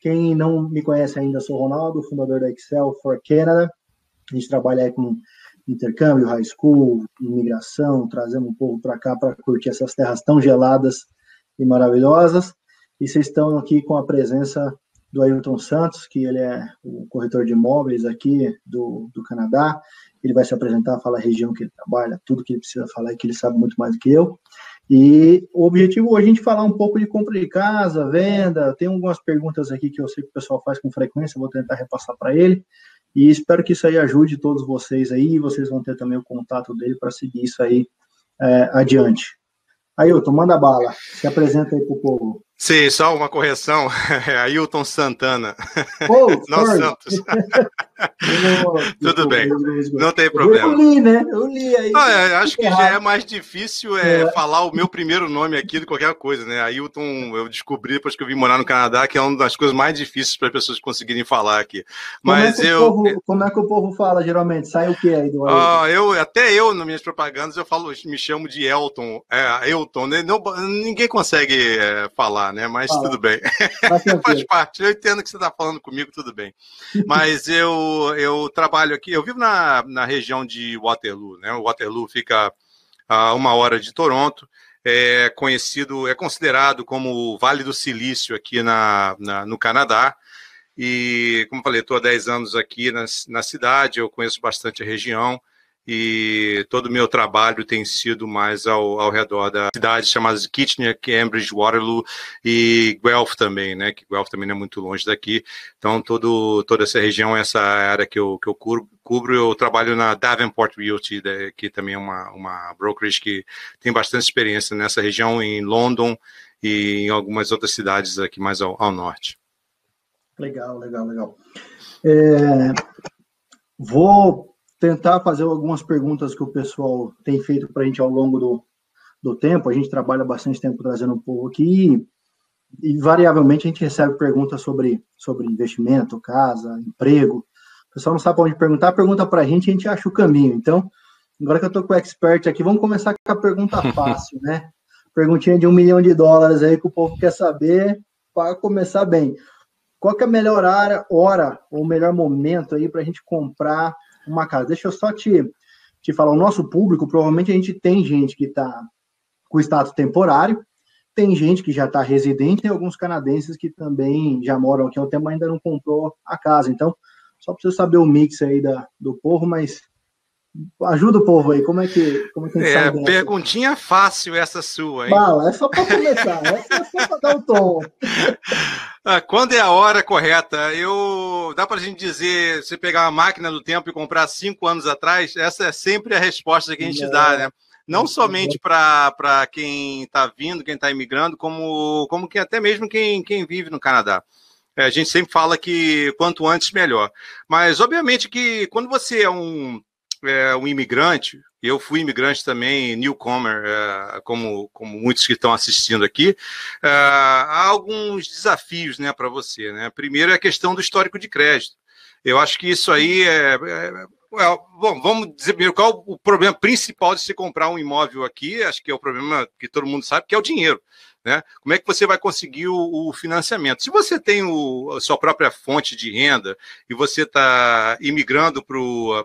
Quem não me conhece ainda, sou o Ronaldo, fundador da Excel for Canada. A gente trabalha aí com intercâmbio, high school, imigração, trazendo um povo para cá para curtir essas terras tão geladas e maravilhosas. E vocês estão aqui com a presença do Ailton Santos, que ele é o corretor de imóveis aqui do Canadá. Ele vai se apresentar, falar a região que ele trabalha, tudo que ele precisa falar, que ele sabe muito mais do que eu. E o objetivo hoje é a gente falar um pouco de compra de casa, venda. Tem algumas perguntas aqui que eu sei que o pessoal faz com frequência, vou tentar repassar para ele. E espero que isso aí ajude todos vocês aí, e vocês vão ter também o contato dele para seguir isso aí adiante. Ailton, manda bala, se apresenta aí para o povo. Sim, só uma correção, é Ailton Santana, não Santos. Tudo bem, não tem problema. Eu li, né? Eu li aí. Acho que já é mais difícil falar o meu primeiro nome aqui do que qualquer coisa, né? Ailton, eu descobri depois que eu vim morar no Canadá que é uma das coisas mais difíceis para as pessoas conseguirem falar aqui. Mas como é que o povo fala geralmente? Sai o que aí do Ailton? Até eu, nas minhas propagandas, me chamo de Elton, Ailton, né? Ninguém consegue falar, né? Mas tudo bem. Faz parte. Eu entendo que você está falando comigo, tudo bem. Mas eu trabalho aqui, eu vivo na região de Waterloo, né? O Waterloo fica a 1 hora de Toronto, é considerado como o Vale do Silício aqui no Canadá. E, como eu falei, estou há 10 anos aqui na cidade, eu conheço bastante a região. E todo o meu trabalho tem sido mais ao redor da cidade chamadas Kitchener, Cambridge, Waterloo e Guelph também, né? Que Guelph também não é muito longe daqui. Então, toda essa região, essa área que eu cubro, eu trabalho na Davenport Realty, que também é uma brokerage que tem bastante experiência nessa região, em London e em algumas outras cidades aqui mais ao norte. Legal. Vou tentar fazer algumas perguntas que o pessoal tem feito para a gente ao longo do tempo. A gente trabalha bastante tempo trazendo um povo aqui e variavelmente a gente recebe perguntas sobre investimento, casa, emprego. O pessoal não sabe para onde perguntar, pergunta para a gente acha o caminho. Então, agora que eu estou com o expert aqui, vamos começar com a pergunta fácil, né? Perguntinha de $1 milhão aí que o povo quer saber para começar bem. Qual que é a melhor hora ou o melhor momento aí para a gente comprar uma casa? Deixa eu só te falar, o nosso público, provavelmente a gente tem gente que está com status temporário, tem gente que já está residente, tem alguns canadenses que também já moram aqui há um tempo, ainda não comprou a casa. Então, só preciso saber o mix aí do povo, mas ajuda o povo aí, como é que a gente sabe dessa? Perguntinha fácil essa sua, hein? Bala, é só para começar, essa é só para dar o tom. Quando é a hora correta? Dá para a gente dizer, se pegar uma máquina do tempo e comprar 5 anos atrás, essa é sempre a resposta que a gente dá, né? Não somente para quem está vindo, quem está imigrando, como que até mesmo quem vive no Canadá. A gente sempre fala que quanto antes, melhor. Mas, obviamente, que quando você é um imigrante, eu fui imigrante também, newcomer, como muitos que estão assistindo aqui, há alguns desafios, né, para você, né? Primeiro é a questão do histórico de crédito. Eu acho que isso aí bom, vamos dizer primeiro qual o problema principal de se comprar um imóvel aqui, acho que é o problema que todo mundo sabe, que é o dinheiro, né? Como é que você vai conseguir o financiamento? Se você tem a sua própria fonte de renda e você está imigrando para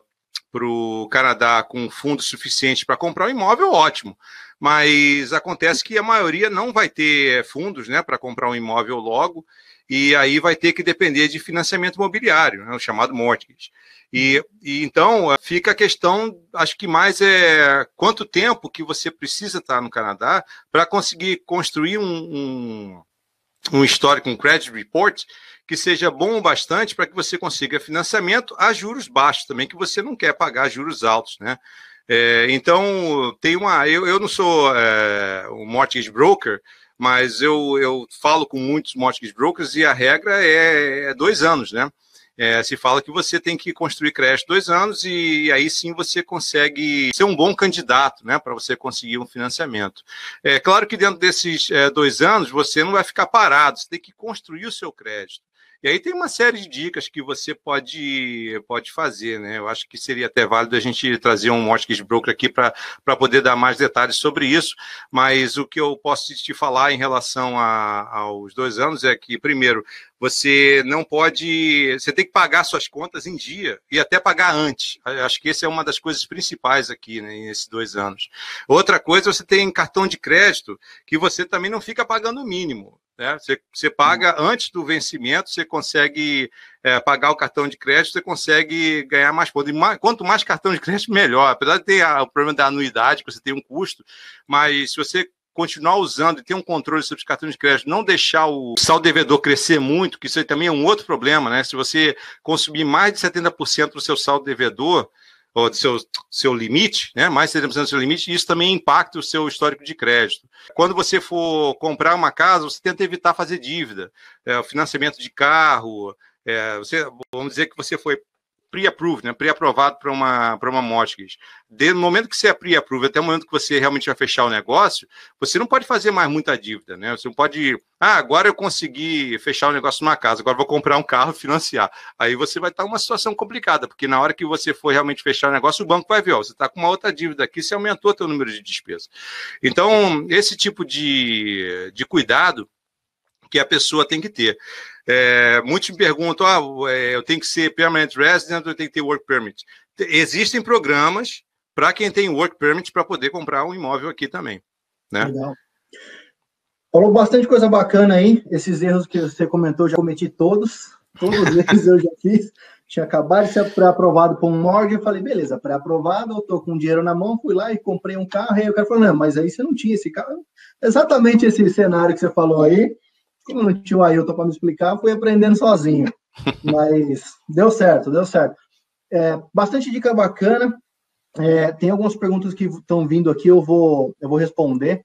o Canadá com fundo suficiente para comprar um imóvel, ótimo. Mas acontece que a maioria não vai ter fundos, né, para comprar um imóvel logo, e aí vai ter que depender de financiamento imobiliário, né, o chamado mortgage. E então fica a questão, acho que mais quanto tempo que você precisa estar no Canadá para conseguir construir um histórico, um credit report, que seja bom o bastante para que você consiga financiamento a juros baixos também, que você não quer pagar juros altos, né? Então, eu não sou um mortgage broker, mas eu falo com muitos mortgage brokers e a regra é 2 anos, né? Se fala que você tem que construir crédito 2 anos e aí sim você consegue ser um bom candidato, né, para você conseguir um financiamento. É claro que dentro desses 2 anos você não vai ficar parado, você tem que construir o seu crédito. E aí tem uma série de dicas que você pode fazer, né? Eu acho que seria até válido a gente trazer um mortgage broker aqui para poder dar mais detalhes sobre isso, mas o que eu posso te falar em relação aos 2 anos é que, primeiro, você não pode... Você tem que pagar suas contas em dia e até pagar antes. Acho que essa é uma das coisas principais aqui, né, nesses 2 anos. Outra coisa, você tem cartão de crédito que você também não fica pagando o mínimo. Né? Você paga antes do vencimento, você consegue pagar o cartão de crédito, você consegue ganhar mais pontos. Quanto mais cartão de crédito, melhor. Apesar de ter o problema da anuidade, que você tem um custo, mas se você continuar usando e ter um controle sobre os cartões de crédito, não deixar o saldo devedor crescer muito, que isso aí também é um outro problema, né? Se você consumir mais de 70% do seu saldo devedor, ou do seu limite, né? Mais de 70% do seu limite, isso também impacta o seu histórico de crédito. Quando você for comprar uma casa, você tenta evitar fazer dívida. O financiamento de carro, vamos dizer que você foi pre-approved, né? Pré-aprovado para uma mortgage. No momento que você é pre-approved, até o momento que você realmente vai fechar o negócio, você não pode fazer mais muita dívida, né? Você não pode, agora eu consegui fechar o negócio numa casa, agora vou comprar um carro e financiar. Aí você vai estar em uma situação complicada, porque na hora que você for realmente fechar o negócio, o banco vai ver, você está com uma outra dívida aqui, você aumentou teu número de despesas. Então, esse tipo de cuidado que a pessoa tem que ter. Muitos me perguntam, eu tenho que ser permanent resident ou eu tenho que ter work permit? Existem programas para quem tem work permit para poder comprar um imóvel aqui também. Né? Legal. Falou bastante coisa bacana aí. Esses erros que você comentou, já cometi todos eles eu já fiz. Tinha acabado de ser pré-aprovado por um mortgage, eu falei, beleza, pré-aprovado, eu tô com dinheiro na mão, fui lá e comprei um carro, e aí o cara falou, não, mas aí você não tinha esse carro. Exatamente esse cenário que você falou aí. Como não tinha o Ailton para me explicar, fui aprendendo sozinho. Mas deu certo. Bastante dica bacana. Tem algumas perguntas que estão vindo aqui, eu vou responder.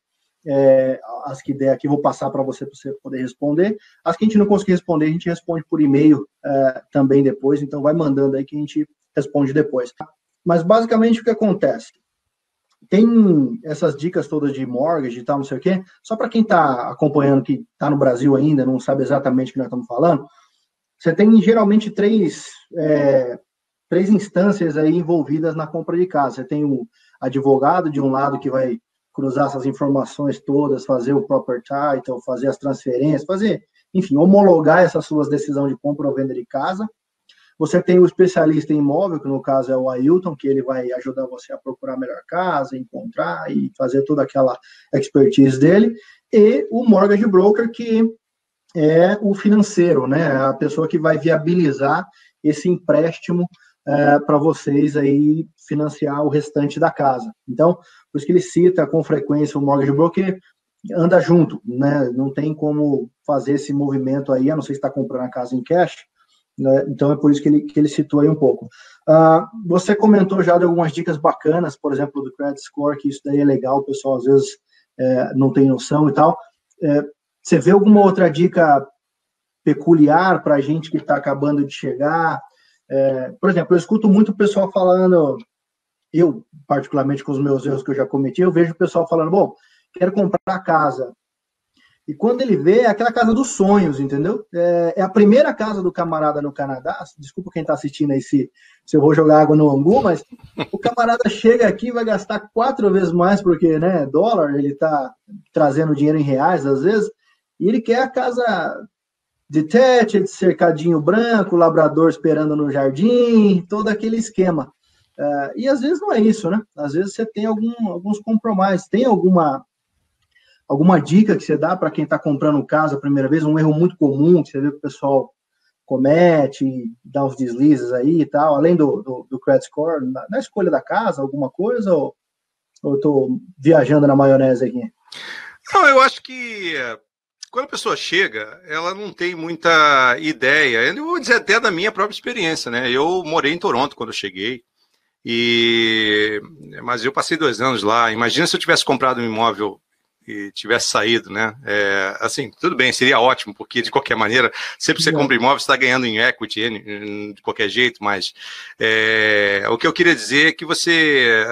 As que der aqui, vou passar para você poder responder. As que a gente não conseguir responder, a gente responde por e-mail também depois. Então, vai mandando aí que a gente responde depois. Mas, basicamente, o que acontece? Tem essas dicas todas de mortgage e tal, não sei o quê. Só para quem está acompanhando, que está no Brasil ainda, não sabe exatamente o que nós estamos falando, você tem geralmente três instâncias aí envolvidas na compra de casa. Você tem o advogado de um lado que vai cruzar essas informações todas, fazer o proper title, fazer as transferências, enfim, homologar essas suas decisões de compra ou venda de casa. Você tem o especialista em imóvel, que no caso é o Ailton, que ele vai ajudar você a procurar a melhor casa, encontrar e fazer toda aquela expertise dele. E o mortgage broker, que é o financeiro, né? A pessoa que vai viabilizar esse empréstimo para vocês aí financiar o restante da casa. Então, por isso que ele cita com frequência o mortgage broker, anda junto, né? Não tem como fazer esse movimento aí, a não ser se está comprando a casa em cash. Então, é por isso que ele citou aí um pouco. Você comentou já de algumas dicas bacanas, por exemplo, do credit score, que isso daí é legal, o pessoal às vezes não tem noção e tal. Você vê alguma outra dica peculiar para a gente que está acabando de chegar? Por exemplo, eu escuto muito o pessoal falando, eu, particularmente com os meus erros que eu já cometi, eu vejo o pessoal falando, bom, quero comprar casa. E quando ele vê, é aquela casa dos sonhos, entendeu? É a primeira casa do camarada no Canadá. Desculpa quem está assistindo aí se eu vou jogar água no angu, mas o camarada chega aqui e vai gastar 4 vezes mais, porque, né, dólar, ele está trazendo dinheiro em reais, às vezes, e ele quer a casa detached, cercadinho branco, labrador esperando no jardim, todo aquele esquema. E às vezes não é isso, né? Às vezes você tem alguns compromissos. Tem alguma dica que você dá para quem está comprando casa a primeira vez? Um erro muito comum que você vê que o pessoal comete, dá uns deslizes aí e tal, além do credit score, na escolha da casa, alguma coisa, ou eu estou viajando na maionese aqui? Não, eu acho que quando a pessoa chega, ela não tem muita ideia. Eu vou dizer até da minha própria experiência, né? Eu morei em Toronto quando eu cheguei, mas eu passei 2 anos lá. Imagina se eu tivesse comprado um imóvel e tivesse saído, né? Assim, tudo bem, seria ótimo, porque de qualquer maneira, sempre que você compra imóvel, você está ganhando em equity de qualquer jeito, mas o que eu queria dizer é que você,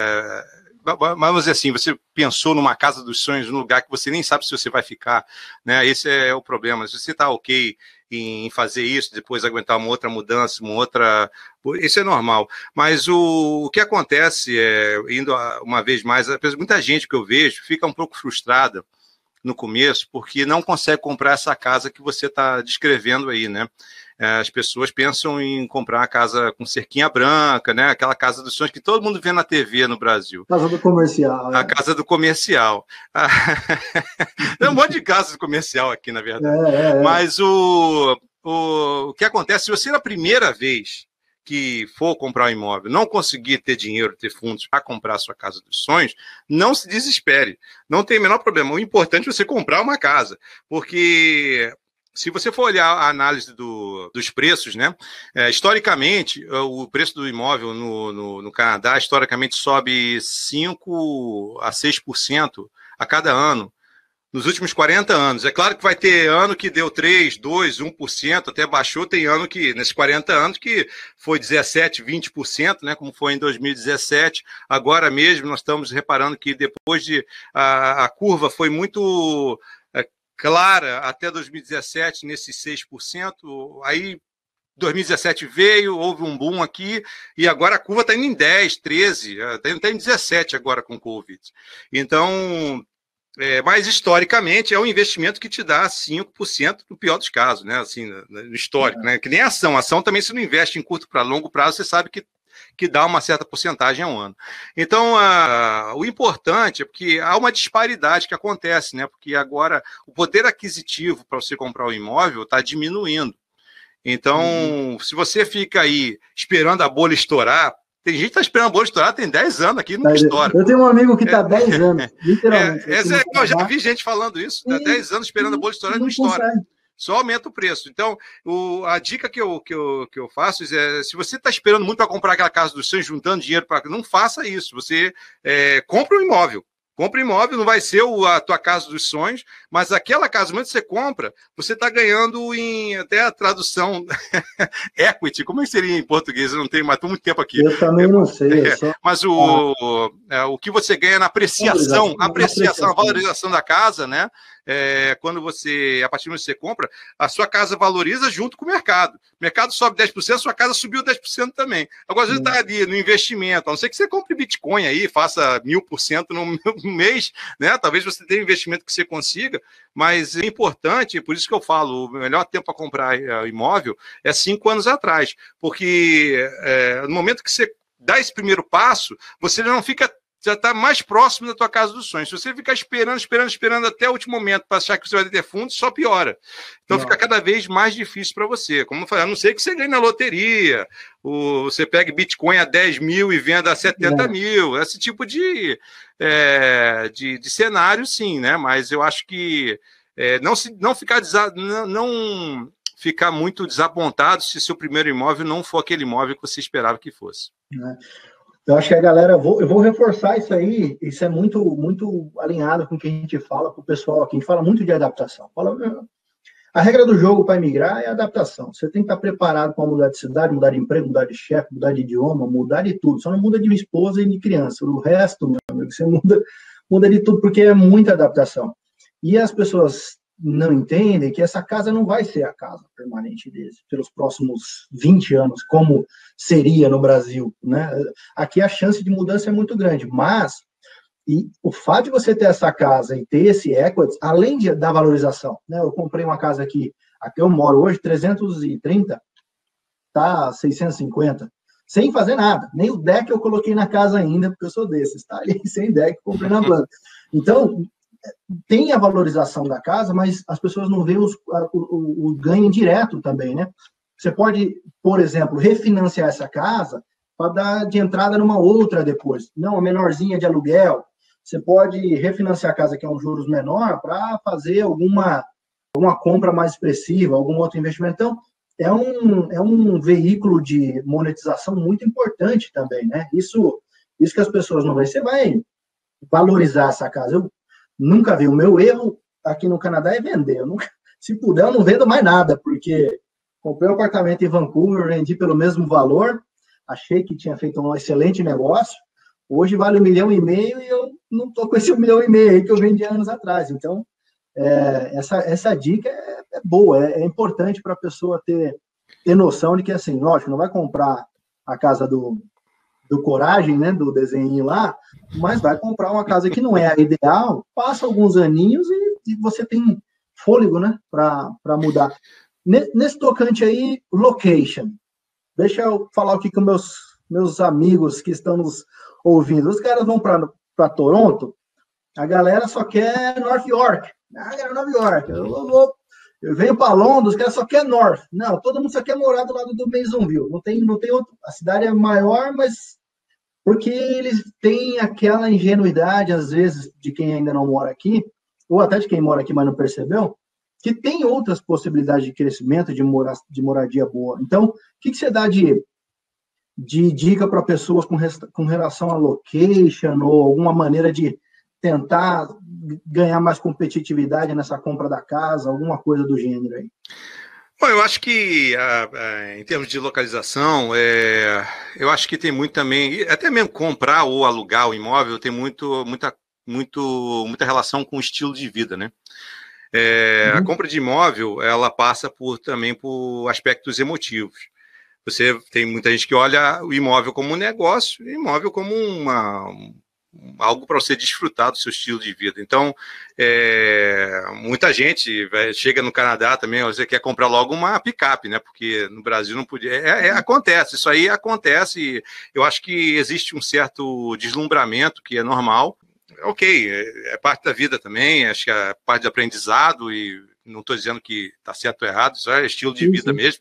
vamos dizer assim, você pensou numa casa dos sonhos, num lugar que você nem sabe se você vai ficar, né? Esse é o problema. Se você está ok em fazer isso, depois aguentar uma outra mudança, uma outra... Isso é normal. Mas o que acontece, indo uma vez mais, muita gente que eu vejo fica um pouco frustrada no começo, porque não consegue comprar essa casa que você está descrevendo aí, né? As pessoas pensam em comprar uma casa com cerquinha branca, né? Aquela casa dos sonhos que todo mundo vê na TV no Brasil. Casa do comercial. A casa do comercial. Tem um monte de casa do comercial aqui, na verdade. Mas o que acontece, se você na primeira vez que for comprar um imóvel, não conseguir ter dinheiro, ter fundos para comprar a sua casa dos sonhos, não se desespere. Não tem o menor problema. O importante é você comprar uma casa, porque se você for olhar a análise dos preços, né, historicamente, o preço do imóvel no Canadá, historicamente, sobe 5% a 6% a cada ano. Nos últimos 40 anos. É claro que vai ter ano que deu 3%, 2%, 1%, até baixou. Tem ano que, nesses 40 anos, que foi 17%, 20%, né, como foi em 2017. Agora mesmo, nós estamos reparando que depois a curva foi muito clara até 2017, nesses 6%. Aí, 2017 veio, houve um boom aqui, e agora a curva está indo em 10%, 13%, está em 17% agora com o Covid. Então... mas historicamente é um investimento que te dá 5% no pior dos casos, né? Assim, no histórico, né? Que nem a ação. A ação também, se não investe em curto para longo prazo, você sabe que dá uma certa porcentagem ao ano. Então, o importante é porque há uma disparidade que acontece, né? Porque agora o poder aquisitivo para você comprar um imóvel está diminuindo. Então, se você fica aí esperando a bolha estourar, tem gente que está esperando a bolha estourar, tem 10 anos aqui, nunca estoura. Eu tenho um amigo que está 10 anos, literalmente. Eu já vi gente falando isso, há 10 anos esperando a bolha estourar e não estoura. Só aumenta o preço. Então, a dica que eu faço é, se você está esperando muito para comprar aquela casa dos sonhos, juntando dinheiro para... Não faça isso. Você compra um imóvel. Compra imóvel, não vai ser a tua casa dos sonhos, mas aquela casa, quando você compra, você está ganhando em, até a tradução, equity, como seria em português? Eu não tenho mais, estou muito tempo aqui. Eu também não sei. Mas o que você ganha na apreciação, a valorização da casa, né? Quando a partir do momento que você compra, a sua casa valoriza junto com o mercado. O mercado sobe 10%, a sua casa subiu 10% também. Agora, você está ali no investimento, a não ser que você compre Bitcoin aí, faça 1000% no mês, né? Talvez você tenha um investimento que você consiga, mas é importante, por isso que eu falo, o melhor tempo para comprar imóvel é 5 anos atrás, porque no momento que você dá esse primeiro passo, você já está mais próximo da tua casa dos sonhos. Se você ficar esperando até o último momento para achar que você vai ter fundos, só piora. Então fica cada vez mais difícil para você. Como eu falei, a não ser que você ganhe na loteria, você pegue Bitcoin a 10 mil e venda a 70 mil, esse tipo de cenário, sim, né? Mas eu acho que não ficar muito desapontado se seu primeiro imóvel não for aquele imóvel que você esperava que fosse. Eu acho que a galera, eu vou reforçar isso aí, isso é muito, muito alinhado com o que a gente fala para o pessoal aqui. A gente fala muito de adaptação. A regra do jogo para emigrar é a adaptação. Você tem que estar preparado para mudar de cidade, mudar de emprego, mudar de chefe, mudar de idioma, mudar de tudo. Só não muda de esposa e de criança. O resto, meu amigo, você muda de tudo, porque é muita adaptação. E as pessoas não entendem que essa casa não vai ser a casa permanente deles pelos próximos 20 anos, como seria no Brasil, né? Aqui a chance de mudança é muito grande, mas o fato de você ter essa casa e ter esse equity, além da valorização, né? Eu comprei uma casa aqui eu moro hoje, 330, tá 650, sem fazer nada, nem o deck eu coloquei na casa ainda, porque eu sou desses, tá ali sem deck, comprei na planta. Então, tem a valorização da casa, mas as pessoas não veem o ganho direto também, né? Você pode, por exemplo, refinanciar essa casa para dar de entrada numa outra depois. Não, a menorzinha de aluguel. Você pode refinanciar a casa que é um juros menor para fazer alguma compra mais expressiva, algum outro investimento. Então, é um veículo de monetização muito importante também, né? Isso que as pessoas não veem. Você vai valorizar essa casa. Eu nunca vi. O meu erro aqui no Canadá é vender. Se puder, eu não vendo mais nada, porque comprei um apartamento em Vancouver, vendi pelo mesmo valor, achei que tinha feito um excelente negócio, hoje vale 1,5 milhão e eu não estou com esse 1,5 milhão aí que eu vendi anos atrás. Então, essa dica é boa, é importante para a pessoa ter noção de que, assim, lógico, não vai comprar a casa do Coragem, né, do desenho lá, mas vai comprar uma casa que não é a ideal, passa alguns aninhos e você tem fôlego, né, para mudar. Nesse tocante aí, location. Deixa eu falar aqui com meus amigos que estão nos ouvindo. Os caras vão para Toronto, a galera só quer North York. Nova York. Eu venho para Londres, os caras só quer North. Não, todo mundo só quer morar do lado do Masonville. Não tem outro. A cidade é maior, mas porque eles têm aquela ingenuidade, às vezes, de quem ainda não mora aqui, ou até de quem mora aqui, mas não percebeu, que tem outras possibilidades de crescimento, de moradia boa. Então, o que você dá de dica para pessoas com relação a location, ou alguma maneira de tentar ganhar mais competitividade nessa compra da casa, alguma coisa do gênero aí? Bom, eu acho que, em termos de localização, eu acho que tem muito também, até mesmo comprar ou alugar o imóvel, tem muita relação com o estilo de vida, né? A compra de imóvel, ela passa também por aspectos emotivos. Você tem muita gente que olha o imóvel como um negócio, e o imóvel como algo para você desfrutar do seu estilo de vida. Então, muita gente chega no Canadá também, você quer comprar logo uma picape, né? Porque no Brasil não podia. Acontece, isso aí acontece. Eu acho que existe um certo deslumbramento que é normal. Ok, é parte da vida também, acho que é parte do aprendizado, e não estou dizendo que está certo ou errado, isso é estilo de vida mesmo.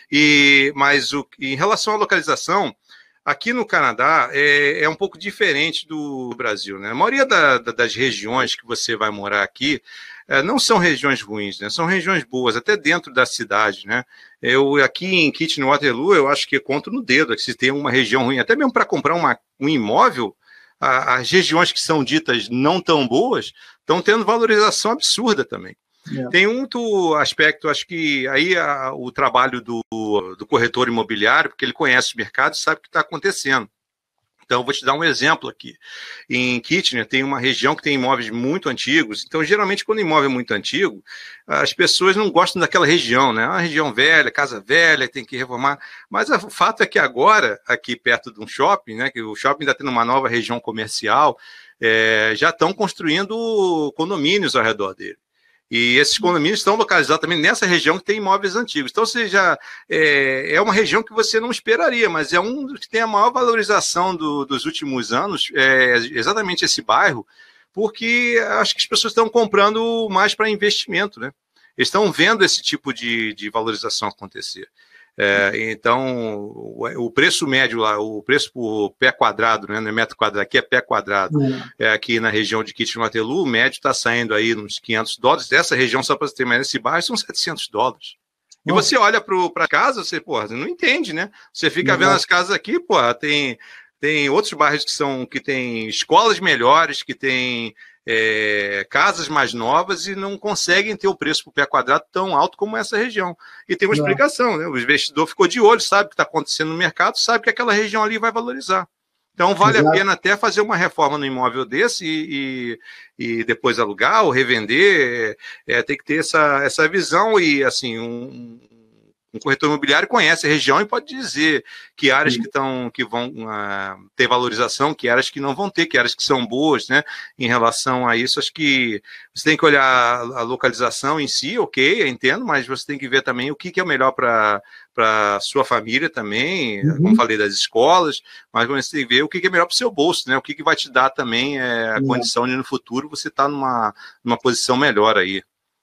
Mas em relação à localização, aqui no Canadá é um pouco diferente do Brasil, né? A maioria das regiões que você vai morar aqui não são regiões ruins, né? São regiões boas, até dentro da cidade, né? Eu aqui em Kitchener-Waterloo, eu acho que conto no dedo que se tem uma região ruim, até mesmo para comprar um imóvel, as regiões que são ditas não tão boas estão tendo valorização absurda também. Tem outro aspecto, acho que aí o trabalho do corretor imobiliário, porque ele conhece o mercado e sabe o que está acontecendo. Então, eu vou te dar um exemplo aqui. Em Kitchener, tem uma região que tem imóveis muito antigos. Então, geralmente, quando o imóvel é muito antigo, as pessoas não gostam daquela região, né? É uma região velha, casa velha, tem que reformar. Mas o fato é que agora, aqui perto de um shopping, né, que o shopping está tendo uma nova região comercial, já estão construindo condomínios ao redor dele. E esses condomínios estão localizados também nessa região que tem imóveis antigos. Então, seja, é uma região que você não esperaria, mas é um dos que tem a maior valorização dos últimos anos, exatamente esse bairro, porque acho que as pessoas estão comprando mais para investimento, né? Eles estão vendo esse tipo de valorização acontecer. Então, o preço médio lá, o preço por pé quadrado, né, metro quadrado, aqui é pé quadrado, aqui na região de Kitchener-Waterloo, o médio está saindo aí uns $500. Essa região, só para você ter mais, nesse bairro, são $700. E você olha para casa, você não entende, né? Você fica vendo as casas aqui, tem outros bairros que tem escolas melhores, que tem casas mais novas e não conseguem ter o preço por pé quadrado tão alto como essa região. E tem uma explicação, né? O investidor ficou de olho, sabe o que está acontecendo no mercado, sabe que aquela região ali vai valorizar. Então vale a pena até fazer uma reforma no imóvel desse e depois alugar ou revender. Tem que ter essa visão e assim um corretor imobiliário conhece a região e pode dizer que áreas que vão ter valorização, que áreas que não vão ter, que áreas que são boas, né? Em relação a isso, acho que você tem que olhar a localização em si, ok, eu entendo, mas você tem que ver também o que é o melhor para a sua família também, como falei, das escolas, mas você tem que ver o que é melhor para o seu bolso, né? O que vai te dar também a condição de no futuro você estar numa posição melhor aí.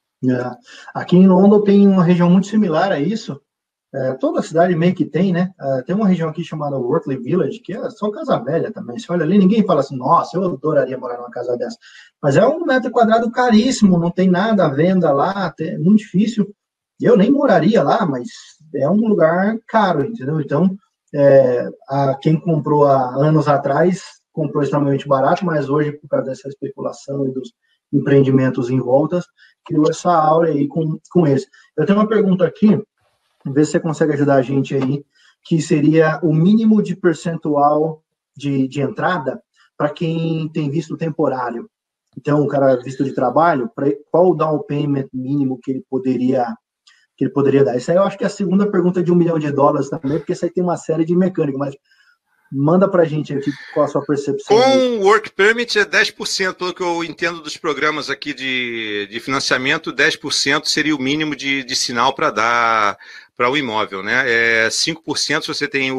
Aqui em London tem uma região muito similar a isso. Toda a cidade meio que tem, né? Tem uma região aqui chamada Wortley Village, que é só casa velha também. Você olha ali, ninguém fala assim, nossa, eu adoraria morar numa casa dessa. Mas é um metro quadrado caríssimo, não tem nada à venda lá, é muito difícil. Eu nem moraria lá, mas é um lugar caro, entendeu? Então, quem comprou há anos atrás, comprou extremamente barato, mas hoje, por causa dessa especulação e dos empreendimentos em voltas, criou essa aura aí com esse. Eu tenho uma pergunta aqui, ver se você consegue ajudar a gente aí, que seria o mínimo de percentual de entrada para quem tem visto temporário. Então, o cara visto de trabalho, qual o down payment mínimo que ele poderia dar? Isso aí eu acho que é a segunda pergunta de $1 milhão também, porque isso aí tem uma série de mecânica, mas manda para a gente aqui qual a sua percepção. Com o Work Permit é 10%, pelo que eu entendo dos programas aqui de financiamento, 10% seria o mínimo de sinal para dar para o imóvel, né? 5% se você tem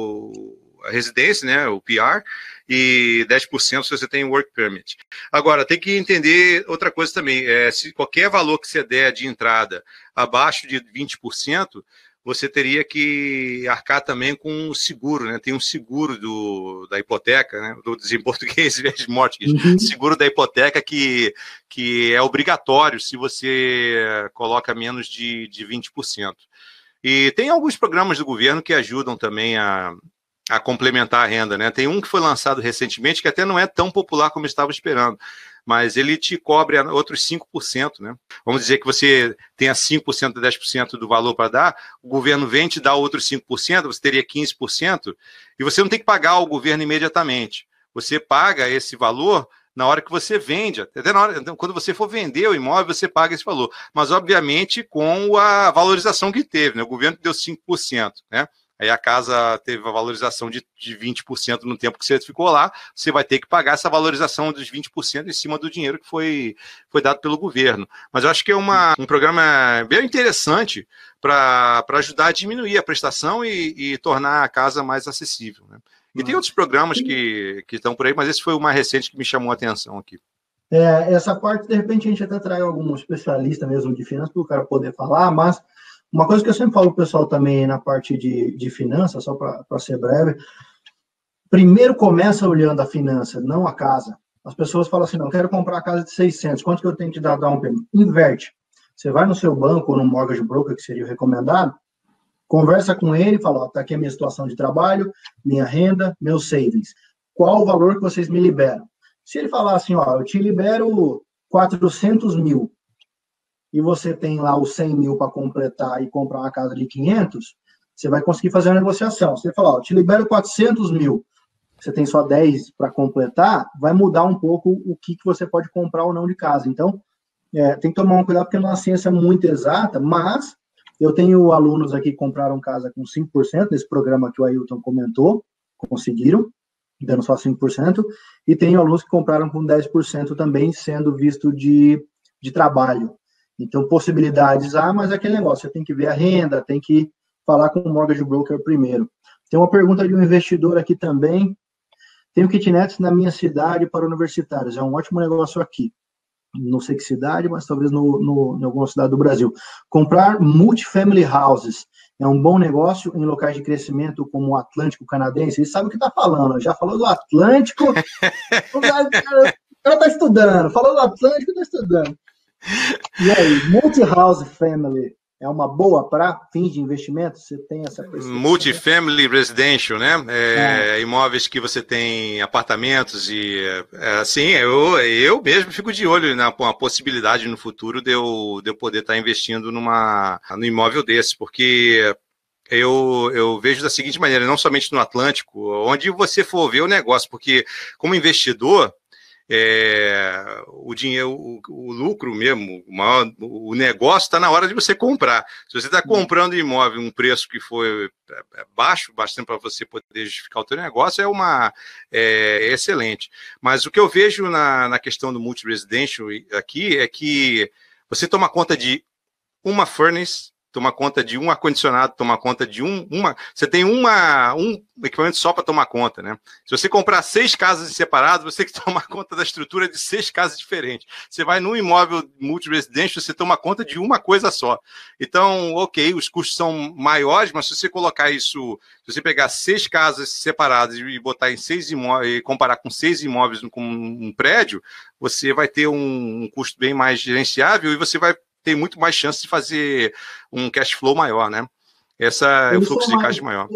a residência, né, o PR, e 10% se você tem o Work Permit. Agora, tem que entender outra coisa também, se qualquer valor que você der de entrada abaixo de 20%, você teria que arcar também com o seguro, né? Tem um seguro da hipoteca, né? Vou dizer em português, de mortgage, seguro da hipoteca que é obrigatório se você coloca menos de 20%. E tem alguns programas do governo que ajudam também a complementar a renda, né? Tem um que foi lançado recentemente que até não é tão popular como eu estava esperando, mas ele te cobre outros 5%, né? Vamos dizer que você tenha 5%, 10% do valor para dar, o governo vem te dar outros 5%, você teria 15%, e você não tem que pagar ao governo imediatamente. Você paga esse valor na hora que você vende, até na hora, quando você for vender o imóvel, você paga esse valor, mas obviamente com a valorização que teve, né? O governo deu 5%, né? Aí a casa teve a valorização de 20% no tempo que você ficou lá, você vai ter que pagar essa valorização dos 20% em cima do dinheiro que foi dado pelo governo. Mas eu acho que é um programa bem interessante para ajudar a diminuir a prestação e tornar a casa mais acessível, né? E tem outros programas que estão por aí, mas esse foi o mais recente que me chamou a atenção aqui. Essa parte, de repente, a gente até traz algum especialista mesmo de finanças para o cara poder falar, mas uma coisa que eu sempre falo para o pessoal também na parte de finanças, só para ser breve, primeiro começa olhando a finança, não a casa. As pessoas falam assim, não, eu quero comprar a casa de 600, quanto que eu tenho que dar um payment? Inverte. Você vai no seu banco ou no mortgage broker, que seria o recomendado, conversa com ele e fala, tá aqui a minha situação de trabalho, minha renda, meus savings. Qual o valor que vocês me liberam? Se ele falar assim, eu te libero 400 mil, e você tem lá os 100 mil para completar e comprar uma casa de 500, você vai conseguir fazer a negociação. Se ele falar, eu te libero 400 mil, você tem só 10 para completar, vai mudar um pouco o que você pode comprar ou não de casa. Então, tem que tomar um cuidado, porque não é uma ciência muito exata, mas eu tenho alunos aqui que compraram casa com 5%, nesse programa que o Ailton comentou, conseguiram, dando só 5%, e tenho alunos que compraram com 10% também, sendo visto de trabalho. Então, possibilidades mas é aquele negócio, você tem que ver a renda, tem que falar com o mortgage broker primeiro. Tem uma pergunta de um investidor aqui também. Tenho kitnets na minha cidade para universitários, é um ótimo negócio aqui. Não sei que cidade, mas talvez em alguma cidade do Brasil. Comprar multifamily houses é um bom negócio em locais de crescimento como o Atlântico Canadense. Ele sabe o que está falando, já falou do Atlântico, o cara está estudando, falou do Atlântico, está estudando. E aí, multi-house family é uma boa para fins de investimento? Você tem essa percepção? Multifamily residential, né? Imóveis que você tem apartamentos e assim, eu mesmo fico de olho na possibilidade no futuro de eu poder estar investindo no imóvel desse, porque eu vejo da seguinte maneira, não somente no Atlântico, onde você for ver o negócio, porque como investidor, o dinheiro, o lucro mesmo, o negócio está na hora de você comprar. Se você está comprando imóvel um preço que foi baixo, bastante para você poder justificar o teu negócio, é excelente. Mas o que eu vejo na questão do multi-residential aqui é que você toma conta de uma furnace, toma conta de um ar-condicionado, toma conta de você tem um equipamento só para tomar conta, né? Se você comprar 6 casas separadas, você tem que tomar conta da estrutura de 6 casas diferentes. Você vai num imóvel multi-residential, você toma conta de uma coisa só. Então, ok, os custos são maiores, mas se você colocar isso, se você pegar 6 casas separadas e botar em 6 imóveis, e comparar com 6 imóveis com um prédio, você vai ter um custo bem mais gerenciável e você vai tem muito mais chance de fazer um cash flow maior, né? É o fluxo de caixa maior.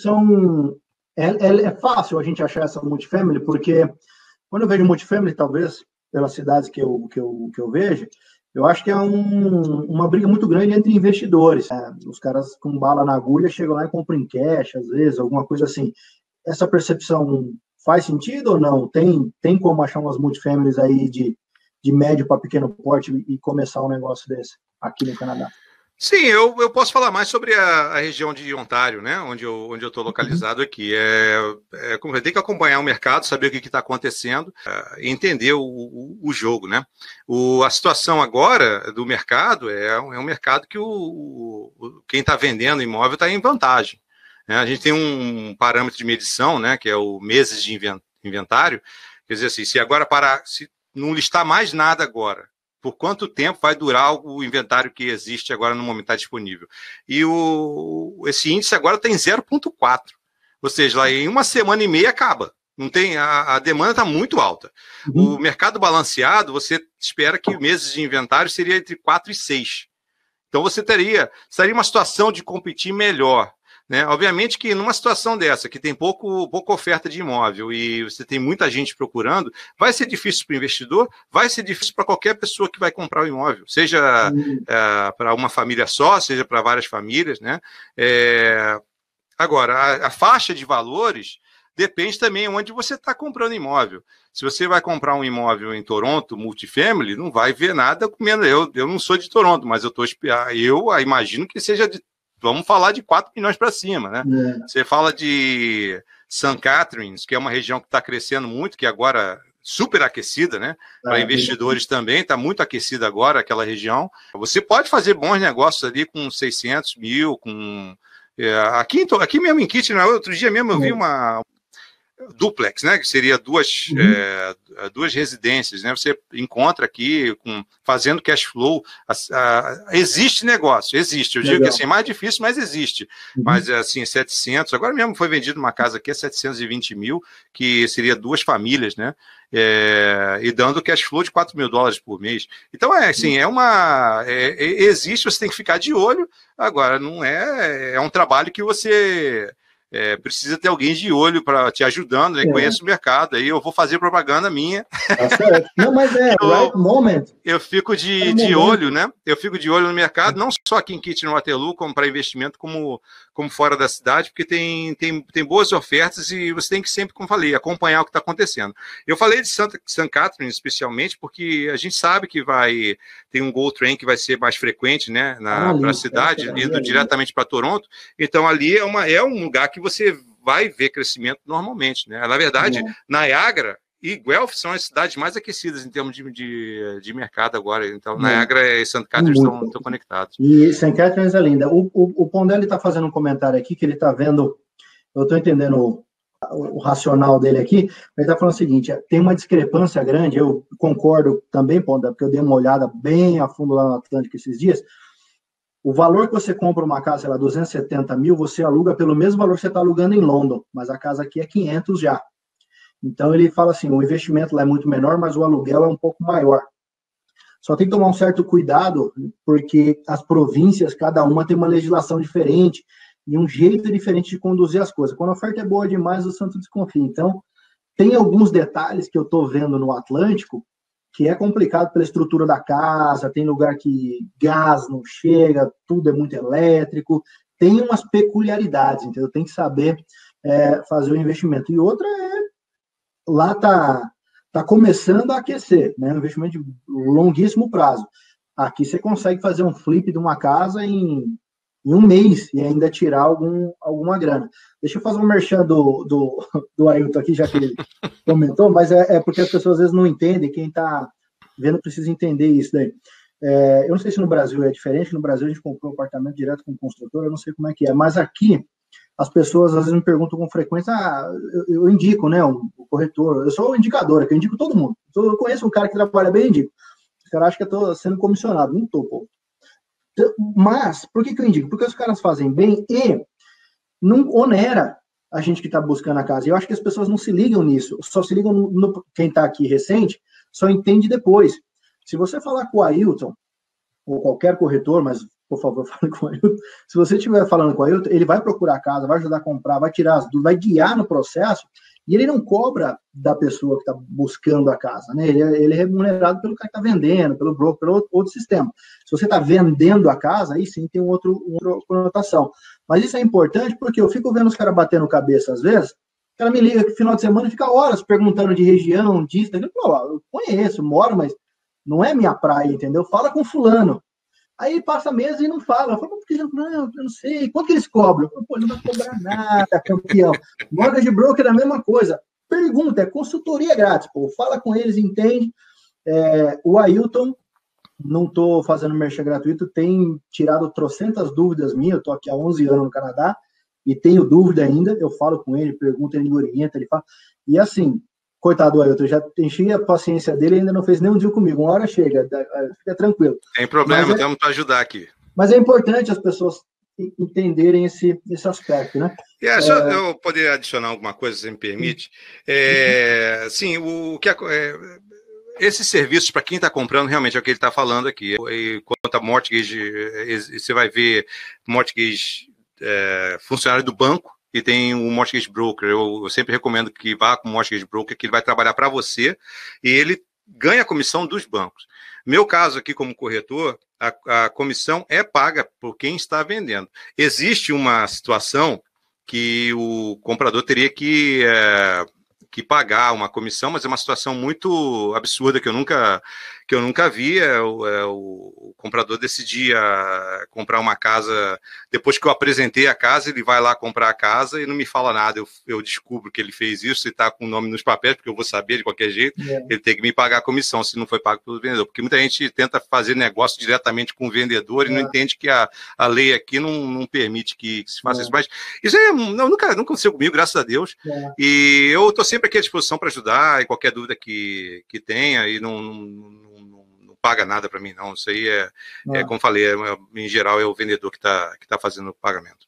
É fácil a gente achar essa multifamily, porque quando eu vejo multifamily, talvez, pelas cidades que eu vejo, eu acho que é uma briga muito grande entre investidores. Os caras com bala na agulha chegam lá e compram em cash, às vezes, alguma coisa assim. Essa percepção faz sentido ou não? Tem como achar umas multifamilies aí de de médio para pequeno porte e começar um negócio desse aqui no Canadá? Sim, eu posso falar mais sobre a região de Ontário, né, onde eu estou localizado aqui. Como tem que acompanhar o mercado, saber o que está acontecendo, entender o jogo, né? A situação agora do mercado é um mercado que quem está vendendo imóvel está em vantagem, né? A gente tem um parâmetro de medição, né, que é o meses de inventário. Quer dizer assim, se não listar mais nada agora, por quanto tempo vai durar o inventário que existe agora no momento está disponível? E esse índice agora tem 0,4. Ou seja, lá em uma semana e meia acaba. Não tem, a demanda está muito alta. O mercado balanceado, você espera que meses de inventário seria entre 4 e 6. Então você estaria uma situação de competir melhor, né? Obviamente que numa situação dessa, que tem pouca oferta de imóvel e você tem muita gente procurando, vai ser difícil para o investidor, vai ser difícil para qualquer pessoa que vai comprar o imóvel, seja para uma família só, seja para várias famílias, né? Agora, a faixa de valores depende também onde você está comprando imóvel. Se você vai comprar um imóvel em Toronto, multifamily, não vai ver nada comendo. Eu não sou de Toronto, mas eu imagino que seja vamos falar de 4 milhões para cima, né? Você fala de St. Catharines, que é uma região que está crescendo muito, que agora super aquecida, né? Para investidores também, está muito aquecida agora aquela região. Você pode fazer bons negócios ali com 600 mil, aqui mesmo em Kitchener, outro dia mesmo eu vi uma duplex, né, que seria duas residências, né? Você encontra aqui fazendo cash flow, existe negócio, existe. Eu digo que assim, é mais difícil, mas existe. Mas assim, 700, agora mesmo foi vendido uma casa aqui a 720 mil, que seria 2 famílias, né? E dando cash flow de $4 mil por mês. Então assim, existe, você tem que ficar de olho. Agora não é um trabalho que você precisa ter alguém de olho para te ajudando, né? Conhece o mercado, aí eu vou fazer propaganda minha. Tá certo. Não, mas right moment. Eu fico de olho, né? Eu fico de olho no mercado, não só aqui em Kitchener-Waterloo, como para investimento, como fora da cidade, porque tem boas ofertas e você tem que sempre, como falei, acompanhar o que está acontecendo. Eu falei de St. Catharines, especialmente, porque a gente sabe que tem um GO Train que vai ser mais frequente, né, para a cidade, indo diretamente para Toronto. Então, ali é um lugar que você vai ver crescimento normalmente, né? Na verdade, Niagara e Guelph são as cidades mais aquecidas em termos de mercado agora. Então, Niagara e St. Catharines estão conectados. E St. Catharines é linda. O Pondelli está fazendo um comentário aqui que ele está vendo, eu estou entendendo o racional dele aqui, ele está falando o seguinte, tem uma discrepância grande, eu concordo também, Pondelli, porque eu dei uma olhada bem a fundo lá no Atlântico esses dias. O valor que você compra uma casa, sei lá, 270 mil, você aluga pelo mesmo valor que você está alugando em London, mas a casa aqui é 500 já. Então, ele fala assim, o investimento lá é muito menor, mas o aluguel é um pouco maior. Só tem que tomar um certo cuidado, porque as províncias, cada uma tem uma legislação diferente e um jeito diferente de conduzir as coisas. Quando a oferta é boa demais, o santo desconfia. Então, tem alguns detalhes que eu estou vendo no Atlântico que é complicado pela estrutura da casa, tem lugar que gás não chega, tudo é muito elétrico, tem umas peculiaridades, entendeu? Tem que saber fazer o investimento. E outra lá tá começando a aquecer, né? Um investimento de longuíssimo prazo. Aqui você consegue fazer um flip de uma casa em um mês e ainda tirar alguma grana. Deixa eu fazer um merchan do Ailton aqui, já que ele comentou, mas é porque as pessoas às vezes não entendem, quem está vendo precisa entender isso daí. Eu não sei se no Brasil é diferente, no Brasil a gente comprou um apartamento direto com o construtor, eu não sei como é que é, mas aqui as pessoas às vezes me perguntam com frequência, eu indico, né, o corretor, eu sou o indicador, que eu indico todo mundo. Eu conheço um cara que trabalha bem, eu indico. Os caras acham que eu estou sendo comissionado, não estou, pô. Mas, por que eu indico? Porque os caras fazem bem e não onera a gente que está buscando a casa. E eu acho que as pessoas não se ligam nisso, só se ligam no quem está aqui recente, só entende depois. Se você falar com o Ailton, ou qualquer corretor, mas, por favor, fale com o Ailton. Se você estiver falando com o Ailton, ele vai procurar a casa, vai ajudar a comprar, vai tirar as dúvidas, vai guiar no processo, e ele não cobra da pessoa que está buscando a casa, né? Ele é remunerado pelo cara que está vendendo, pelo broker, pelo outro sistema. Se você está vendendo a casa, aí sim tem uma outra conotação. Mas isso é importante porque eu fico vendo os caras batendo cabeça às vezes, o cara me liga que final de semana fica horas perguntando de região, disso, daquilo. Pô, eu conheço, moro, mas não é minha praia, entendeu? Fala com fulano. Aí passa meses e não fala. Eu falo, por que não, eu não sei. Quanto que eles cobram? Eu falo, pô, não vai cobrar nada, campeão. Mortgage broker é a mesma coisa. Pergunta, é consultoria grátis, pô. Fala com eles, entende. O Ailton, não estou fazendo merchan gratuito, tem tirado trocentas dúvidas minhas. Eu estou aqui há 11 anos no Canadá e tenho dúvida ainda. Eu falo com ele, pergunto, ele me orienta, ele fala. E assim, coitado do Ailton, já enchi a paciência dele e ainda não fez nenhum dia comigo. Uma hora chega, fica tranquilo. Tem problema, temos para ajudar aqui. Mas é importante as pessoas entenderem esse aspecto, né? Só eu poder adicionar alguma coisa, se me permite. Sim, esses serviços, para quem está comprando, realmente é o que ele está falando aqui. E quanto a mortgage, você vai ver mortgage funcionário do banco, e tem um mortgage broker. Eu sempre recomendo que vá com o mortgage broker, que ele vai trabalhar para você e ele ganha a comissão dos bancos. Meu caso aqui como corretor, a comissão é paga por quem está vendendo. Existe uma situação que o comprador teria que pagar uma comissão, mas é uma situação muito absurda que eu nunca vi. O comprador decidia comprar uma casa, depois que eu apresentei a casa, ele vai lá comprar a casa e não me fala nada. Eu descubro que ele fez isso e está com o nome nos papéis, porque eu vou saber de qualquer jeito. Ele tem que me pagar a comissão se não foi pago pelo vendedor, porque muita gente tenta fazer negócio diretamente com o vendedor e não entende que a lei aqui não permite que se faça isso. Mas isso nunca aconteceu comigo, graças a Deus. E eu estou sempre aqui à disposição para ajudar, e qualquer dúvida que tenha, e não paga nada para mim, não. Isso aí como falei, em geral é o vendedor que está fazendo o pagamento.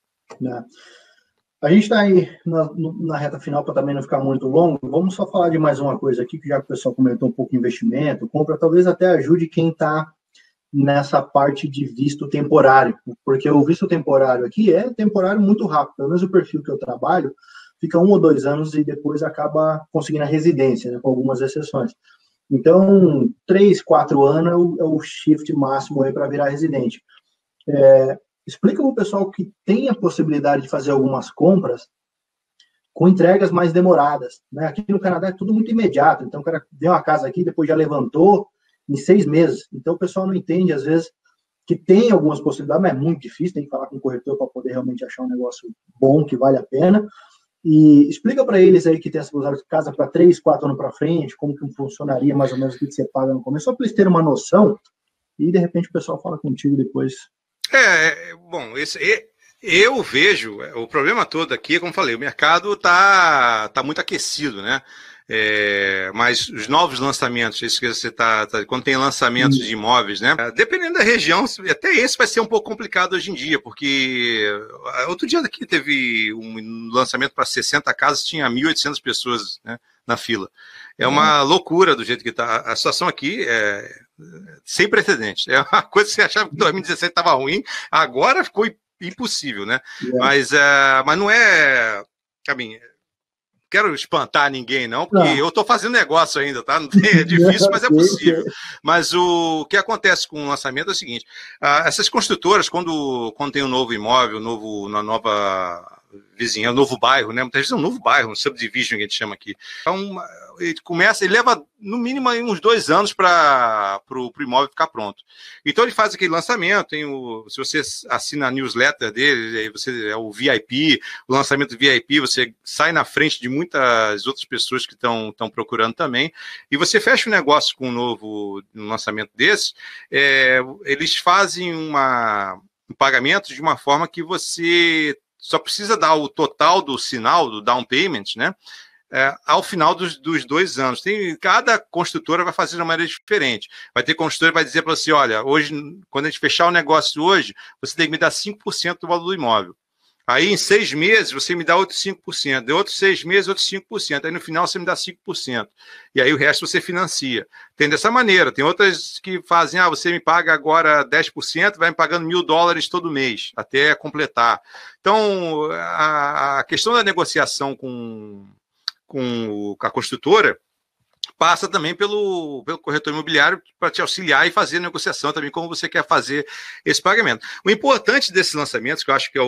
A gente está aí na reta final, para também não ficar muito longo. Vamos só falar de mais uma coisa aqui, que já que o pessoal comentou um pouco de investimento, compra, talvez até ajude quem está nessa parte de visto temporário, porque o visto temporário aqui é temporário muito rápido. Pelo menos o perfil que eu trabalho fica 1 ou 2 anos e depois acaba conseguindo a residência, né, com algumas exceções. Então, 3, 4 anos é o shift máximo aí para virar residente. Explica para o pessoal que tem a possibilidade de fazer algumas compras com entregas mais demoradas, né? Aqui no Canadá é tudo muito imediato, então o cara vê uma casa aqui, depois já levantou em 6 meses. Então o pessoal não entende, às vezes, que tem algumas possibilidades, mas é muito difícil, tem que falar com o corretor para poder realmente achar um negócio bom, que vale a pena. E explica para eles aí que tem essa possibilidade de casa para 3, 4 anos para frente, como que funcionaria mais ou menos o que você paga no começo, só para eles terem uma noção, e de repente o pessoal fala contigo depois. Bom, eu vejo, o problema todo aqui, como falei, o mercado tá muito aquecido, né? Mas os novos lançamentos, isso que você quando tem lançamentos de imóveis, né? Dependendo da região, até esse vai ser um pouco complicado hoje em dia, porque outro dia aqui teve um lançamento para 60 casas, tinha 1.800 pessoas, né, na fila. É uma loucura do jeito que está. A situação aqui é sem precedentes. É uma coisa que você achava que 2017 estava ruim, agora ficou impossível, né? Mas não é. Quero espantar ninguém, não, porque eu estou fazendo negócio ainda, tá? É difícil, mas é possível. Mas o que acontece com o lançamento é o seguinte: essas construtoras, quando tem um novo imóvel, uma nova vizinha, um novo bairro, né? Muitas vezes é um novo bairro, um subdivision que a gente chama aqui. Então, ele leva no mínimo uns 2 anos para o imóvel ficar pronto. Então ele faz aquele lançamento, se você assina a newsletter dele, você é o VIP, o lançamento VIP, você sai na frente de muitas outras pessoas que estão procurando também, e você fecha um negócio com um lançamento desse, eles fazem um pagamento de uma forma que você só precisa dar o total do sinal, do down payment, né? Ao final dos 2 anos. Cada construtora vai fazer de uma maneira diferente. Vai ter construtora que vai dizer para você, olha, hoje, quando a gente fechar o negócio hoje, você tem que me dar 5% do valor do imóvel. Aí, em 6 meses, você me dá outros 5%. De outros 6 meses, outros 5%. Aí, no final, você me dá 5%. E aí, o resto você financia. Tem dessa maneira. Tem outras que fazem, você me paga agora 10%, vai me pagando $1.000 todo mês, até completar. Então, a questão da negociação com a construtora passa também pelo corretor imobiliário para te auxiliar e fazer a negociação também como você quer fazer esse pagamento. O importante desses lançamentos, que eu acho que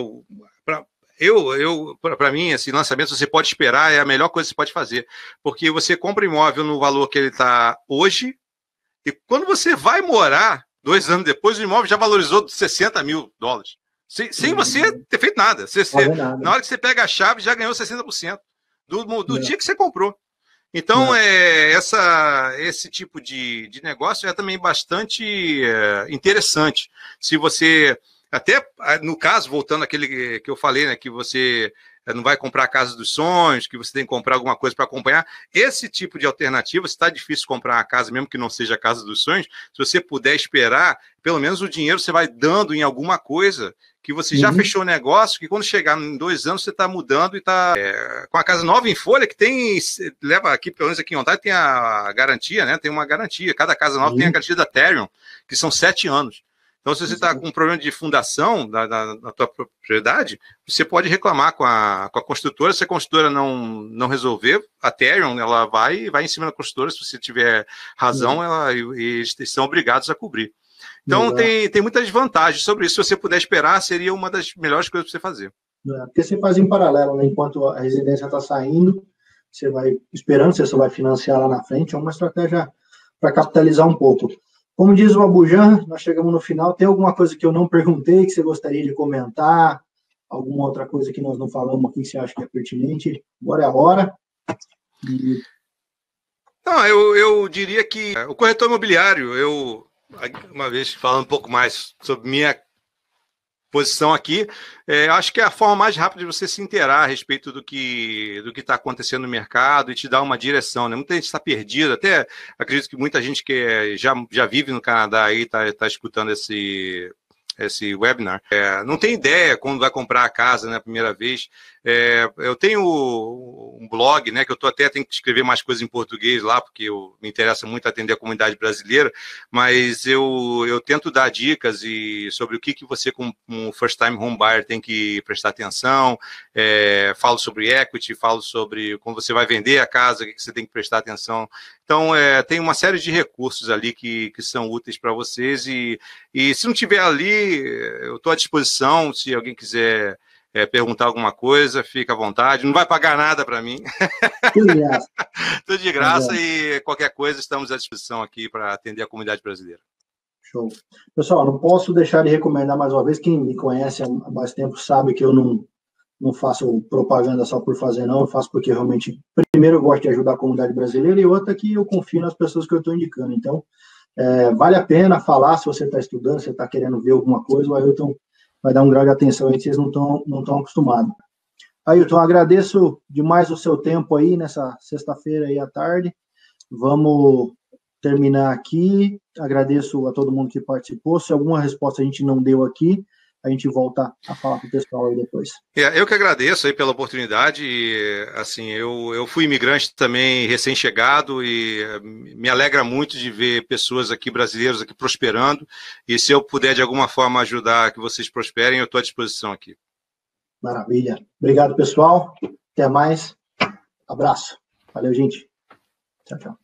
para mim, esse lançamento você pode esperar, é a melhor coisa que você pode fazer, porque você compra o imóvel no valor que ele está hoje E quando você vai morar, 2 anos depois, o imóvel já valorizou $60 mil. Sem você ter feito nada. Na hora que você pega a chave, já ganhou 60% do dia que você comprou. Então, esse tipo de negócio é também bastante interessante. Se você, até no caso, voltando àquele que eu falei, né, que você não vai comprar a casa dos sonhos, que você tem que comprar alguma coisa para acompanhar, esse tipo de alternativa, se está difícil comprar uma casa, mesmo que não seja a casa dos sonhos, se você puder esperar, pelo menos o dinheiro você vai dando em alguma coisa que você já fechou o negócio, que quando chegar em 2 anos você está mudando e está com a casa nova em folha, que leva aqui, pelo menos aqui em Ontário, tem a garantia, né? Tem uma garantia, cada casa nova tem a garantia da Therion, que são 7 anos. Então, se você está com um problema de fundação da tua propriedade, você pode reclamar com a construtora. Se a construtora não resolver, a Therion, ela vai em cima da construtora, se você tiver razão, eles são obrigados a cobrir. Então, tem muitas vantagens sobre isso. Se você puder esperar, seria uma das melhores coisas para você fazer. Porque você faz em paralelo, né? Enquanto a residência está saindo, você vai esperando, você só vai financiar lá na frente. É uma estratégia para capitalizar um pouco. Como diz o Abujan, nós chegamos no final. Tem alguma coisa que eu não perguntei, que você gostaria de comentar? Alguma outra coisa que nós não falamos aqui que você acha que é pertinente? Agora é a hora. Não, eu diria que o corretor imobiliário, uma vez falando um pouco mais sobre minha posição aqui, acho que é a forma mais rápida de você se inteirar a respeito do que está acontecendo no mercado e te dar uma direção, né? Muita gente está perdida, até acredito que muita gente que já vive no Canadá aí está escutando esse webinar, não tem ideia quando vai comprar a casa, né, a primeira vez. Eu tenho um blog, né, que eu tenho que escrever mais coisas em português lá, porque me interessa muito atender a comunidade brasileira, mas eu tento dar dicas sobre o que você, como um first time home buyer, tem que prestar atenção, falo sobre equity, falo sobre como você vai vender a casa, o que você tem que prestar atenção. Então, tem uma série de recursos ali que são úteis para vocês e se não tiver ali, eu estou à disposição, se alguém quiser perguntar alguma coisa, fica à vontade, não vai pagar nada para mim. Tudo de graça e qualquer coisa estamos à disposição aqui para atender a comunidade brasileira. Show. Pessoal, não posso deixar de recomendar mais uma vez, quem me conhece há mais tempo sabe que eu não faço propaganda só por fazer, não, eu faço porque realmente, primeiro, eu gosto de ajudar a comunidade brasileira e outra que eu confio nas pessoas que eu estou indicando. Então, vale a pena falar se você está estudando, se está querendo ver alguma coisa, o Ailton vai dar um grau de atenção aí que vocês não estão acostumados. Ailton, agradeço demais o seu tempo aí nessa sexta-feira aí à tarde. Vamos terminar aqui. Agradeço a todo mundo que participou. Se alguma resposta a gente não deu aqui, a gente volta a falar com o pessoal aí depois. Eu que agradeço aí pela oportunidade. E, assim, eu fui imigrante também, recém-chegado, e me alegra muito de ver pessoas aqui, brasileiros aqui, prosperando. E se eu puder, de alguma forma, ajudar que vocês prosperem, eu estou à disposição aqui. Maravilha. Obrigado, pessoal. Até mais. Abraço. Valeu, gente. Tchau, tchau.